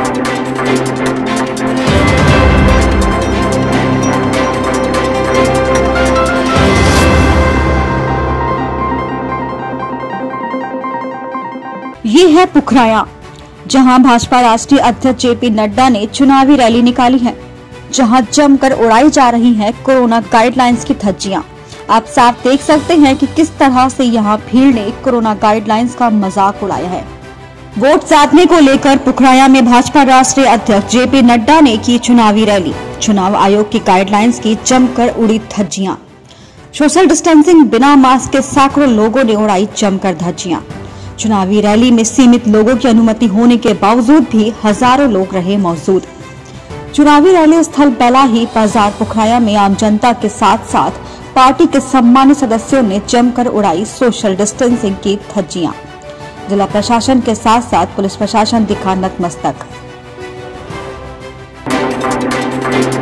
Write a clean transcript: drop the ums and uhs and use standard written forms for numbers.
ये है पुखराया, जहां भाजपा राष्ट्रीय अध्यक्ष जेपी नड्डा ने चुनावी रैली निकाली है, जहां जमकर उड़ाई जा रही है कोरोना गाइडलाइंस की धज्जियां। आप साफ देख सकते हैं कि किस तरह से यहां भीड़ ने कोरोना गाइडलाइंस का मजाक उड़ाया है। वोट साधने को लेकर पुखराया में भाजपा राष्ट्रीय अध्यक्ष जेपी नड्डा ने की चुनावी रैली। चुनाव आयोग की गाइडलाइंस की जमकर उड़ी धज्जियां। सोशल डिस्टेंसिंग, बिना मास्क के सैकड़ों लोगों ने उड़ाई जमकर धज्जियां। चुनावी रैली में सीमित लोगों की अनुमति होने के बावजूद भी हजारों लोग रहे मौजूद। चुनावी रैली स्थल बेलाही बाजार पुखराया में आम जनता के साथ साथ पार्टी के सम्मानित सदस्यों ने जमकर उड़ाई सोशल डिस्टेंसिंग की धज्जियां। जिला प्रशासन के साथ साथ पुलिस प्रशासन दिखा नतमस्तक।